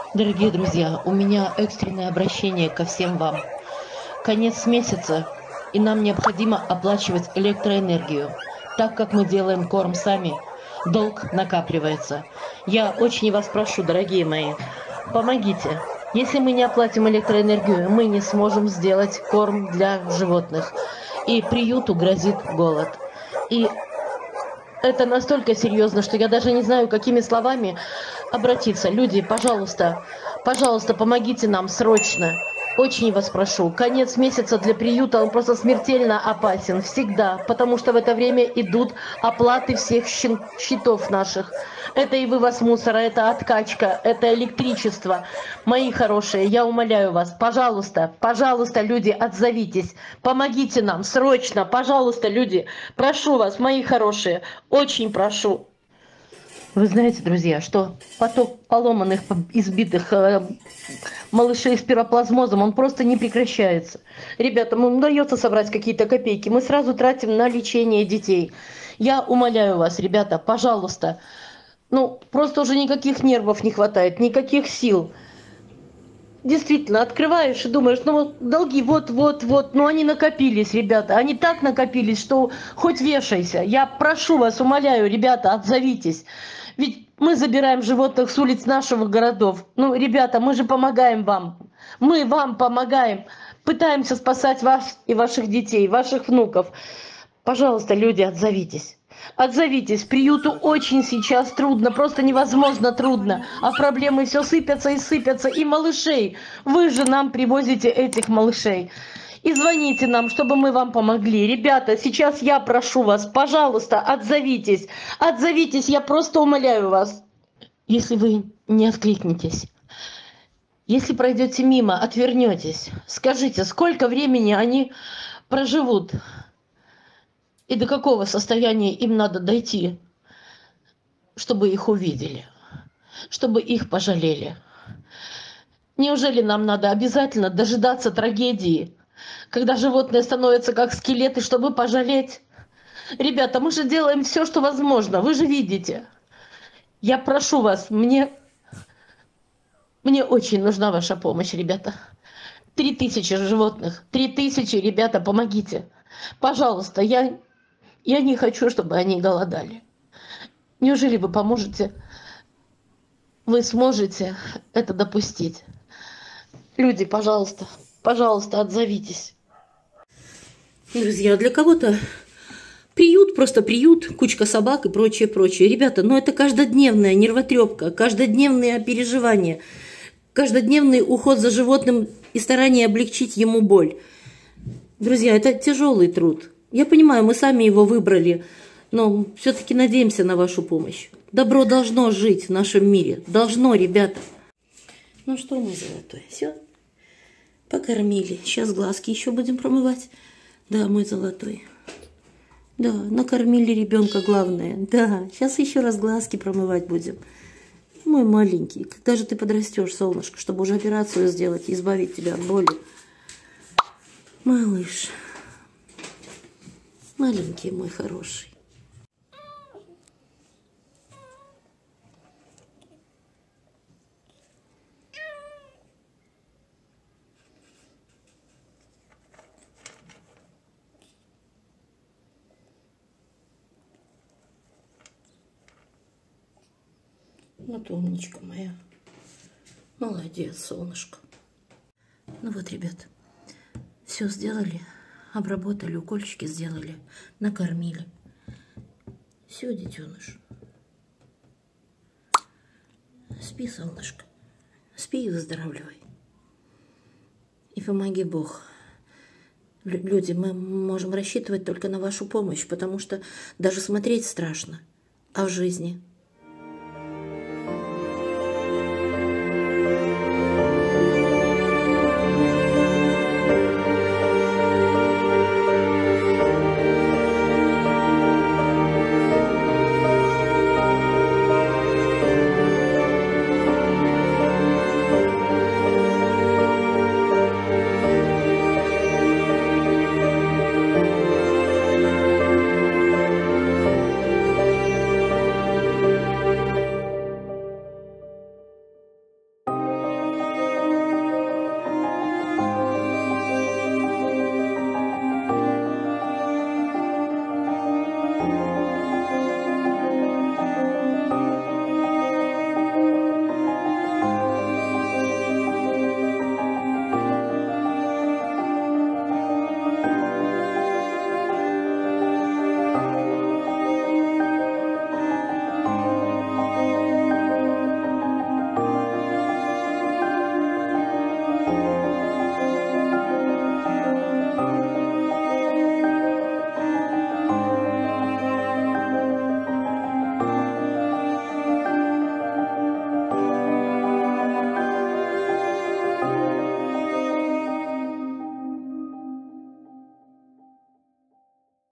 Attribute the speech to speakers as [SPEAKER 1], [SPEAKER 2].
[SPEAKER 1] Дорогие друзья, у меня экстренное обращение ко всем вам. Конец месяца, и нам необходимо оплачивать электроэнергию. Так как мы делаем корм сами, долг накапливается. Я очень вас прошу, дорогие мои, помогите. Если мы не оплатим электроэнергию, мы не сможем сделать корм для животных. И приюту грозит голод. И это настолько серьезно, что я даже не знаю, какими словами обратиться. Люди, пожалуйста, пожалуйста, помогите нам срочно. Очень вас прошу. Конец месяца для приюта, он просто смертельно опасен. Всегда. Потому что в это время идут оплаты всех счетов наших. Это и вывоз мусора, это откачка, это электричество. Мои хорошие, я умоляю вас, пожалуйста, пожалуйста, люди, отзовитесь. Помогите нам, срочно, пожалуйста, люди. Прошу вас, мои хорошие, очень прошу. Вы знаете, друзья, что поток поломанных, избитых малышей с пироплазмозом, он просто не прекращается. Ребята, нам удается собрать какие-то копейки, мы сразу тратим на лечение детей. Я умоляю вас, ребята, пожалуйста, ну, просто уже никаких нервов не хватает, никаких сил. Действительно, открываешь и думаешь, ну, долги вот, но они накопились, ребята, они так накопились, что хоть вешайся. Я прошу вас, умоляю, ребята, отзовитесь. Ведь мы забираем животных с улиц наших городов. Ну, ребята, мы же помогаем вам. Мы вам помогаем. Пытаемся спасать вас и ваших детей, ваших внуков. Пожалуйста, люди, отзовитесь. Отзовитесь, приюту очень сейчас трудно, просто невозможно трудно. А проблемы все сыпятся и сыпятся. И малышей. Вы же нам привозите этих малышей. И звоните нам, чтобы мы вам помогли. Ребята, сейчас я прошу вас, пожалуйста, отзовитесь. Отзовитесь, я просто умоляю вас. Если вы не откликнетесь, если пройдете мимо, отвернетесь, скажите, сколько времени они проживут и до какого состояния им надо дойти, чтобы их увидели, чтобы их пожалели. Неужели нам надо обязательно дожидаться трагедии, когда животные становятся как скелеты, чтобы пожалеть? Ребята, мы же делаем все, что возможно, вы же видите. Я прошу вас, мне очень нужна ваша помощь, ребята. 3000 животных, 3000, ребята, помогите. Пожалуйста, я не хочу, чтобы они голодали. Неужели вы поможете? Вы сможете это допустить? Люди, пожалуйста, пожалуйста, отзовитесь. Друзья, для кого-то приют, просто приют, кучка собак и прочее, прочее. Ребята, ну это каждодневная нервотрепка, каждодневные переживания, каждодневный уход за животным и старание облегчить ему боль. Друзья, это тяжелый труд. Я понимаю, мы сами его выбрали, но все-таки надеемся на вашу помощь. Добро должно жить в нашем мире. Должно, ребята. Ну что, мой золотой, все? Покормили. Сейчас глазки еще будем промывать. Да, мой золотой. Да, накормили ребенка, главное. Да, сейчас еще раз глазки промывать будем. Мой маленький, когда же ты подрастешь, солнышко, чтобы уже операцию сделать и избавить тебя от боли? Малыш. Маленький мой хороший. Вот умничка моя. Молодец, солнышко. Ну вот, ребят, все сделали, обработали, укольчики сделали, накормили. Все, детеныш. Спи, солнышко. Спи и выздоравливай. И помоги Бог. Люди, мы можем рассчитывать только на вашу помощь, потому что даже смотреть страшно. А в жизни?